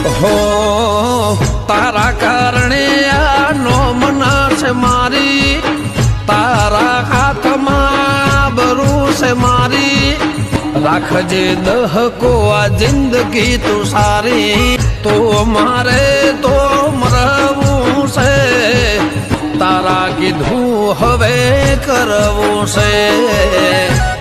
हो तारा कारणे आ नो मना से मारी तारा हाथ में बरू से मारी राखजे दह को आ जिंदगी तू सारी तो मारे तो मरवू से तारा कीधू हवे करवू से।